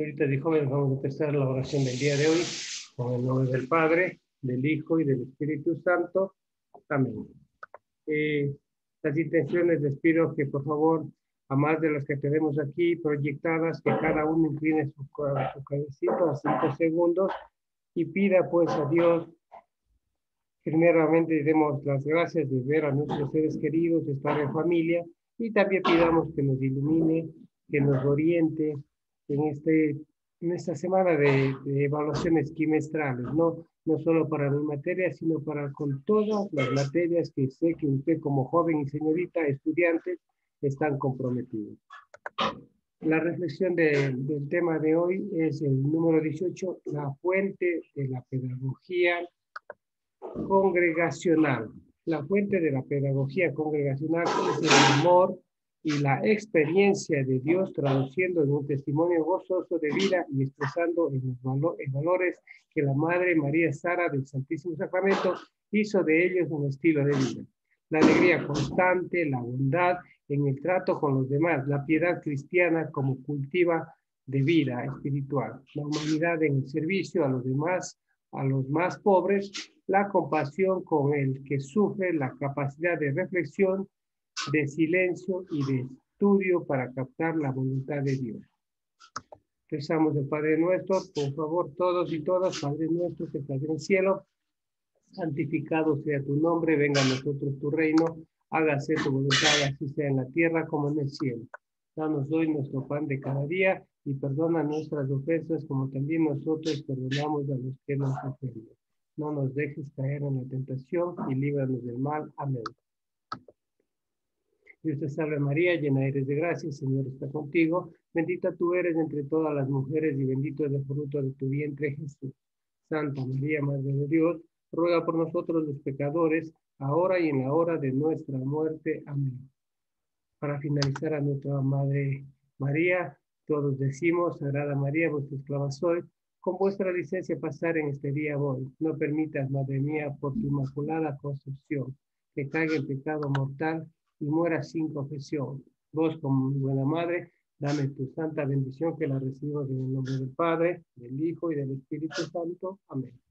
Señoritas y jóvenes, vamos a empezar la oración del día de hoy con el nombre del Padre, del Hijo y del Espíritu Santo. Amén. Las intenciones les pido que por favor, a más de las que tenemos aquí proyectadas, que cada uno incline su cabecita a 5 segundos y pida pues a Dios. Primeramente demos las gracias de ver a nuestros seres queridos, de estar en familia, y también pidamos que nos ilumine, que nos oriente en esta semana de evaluaciones trimestrales, no solo para mi materia, sino para con todas las materias que sé que usted como joven y señorita estudiante están comprometidos. La reflexión del tema de hoy es el número 18, la fuente de la pedagogía congregacional. La fuente de la pedagogía congregacional es el amor y la experiencia de Dios, traduciendo en un testimonio gozoso de vida y expresando en valores que la Madre María Sara del Santísimo Sacramento hizo de ellos un estilo de vida. La alegría constante, la bondad en el trato con los demás, la piedad cristiana como cultiva de vida espiritual, la humanidad en el servicio a los demás, a los más pobres, la compasión con el que sufre, la capacidad de reflexión, de silencio y de estudio para captar la voluntad de Dios. Rezamos el Padre Nuestro, por favor, todos y todas, Padre Nuestro que estás en el cielo, santificado sea tu nombre, venga a nosotros tu reino, hágase tu voluntad, así sea en la tierra como en el cielo. Danos hoy nuestro pan de cada día y perdona nuestras ofensas como también nosotros perdonamos a los que nos ofenden. No nos dejes caer en la tentación y líbranos del mal. Amén. Dios te salve María, llena eres de gracia, el Señor está contigo. Bendita tú eres entre todas las mujeres y bendito es el fruto de tu vientre, Jesús. Santa María, Madre de Dios, ruega por nosotros los pecadores, ahora y en la hora de nuestra muerte. Amén. Para finalizar, a nuestra Madre María, todos decimos, Sagrada María, vuestra esclava soy, con vuestra licencia pasar en este día voy. No permitas, Madre mía, por tu inmaculada concepción, que caiga en pecado mortal y muera sin confesión. Vos, como mi buena Madre, dame tu santa bendición, que la recibas en el nombre del Padre, del Hijo y del Espíritu Santo. Amén.